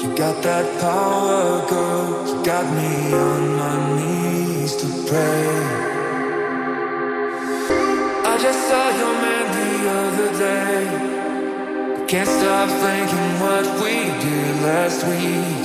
Got that power, girl. You got me on my knees to pray. I just saw your man the other day. Can't stop thinking what we did last week.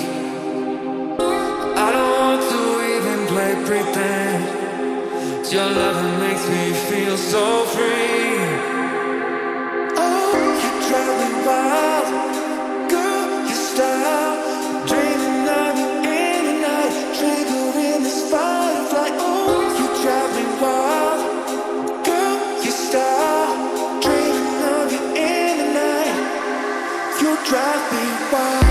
I don't want to even play pretend. Your love makes me feel so free. Oh, you drive me wild, girl. Your style, dreaming of you in the night, triggering this firefly. Oh, you drive me wild, girl. Your style, dreaming of you in the night, you drive me wild.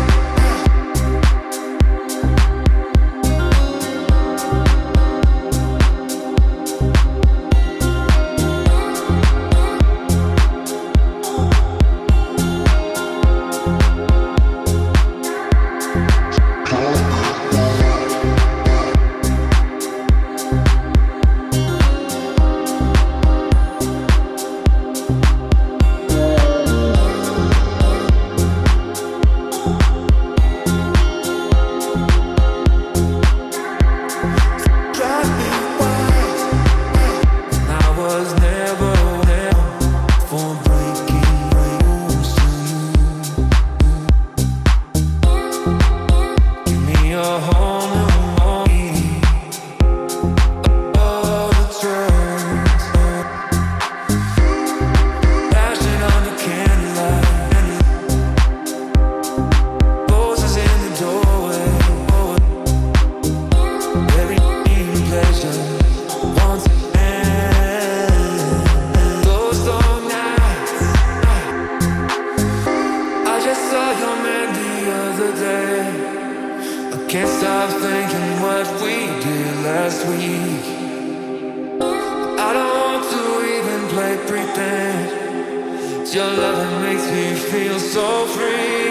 Can't stop thinking what we did last week. I don't want to even play pretend. Your love makes me feel so free.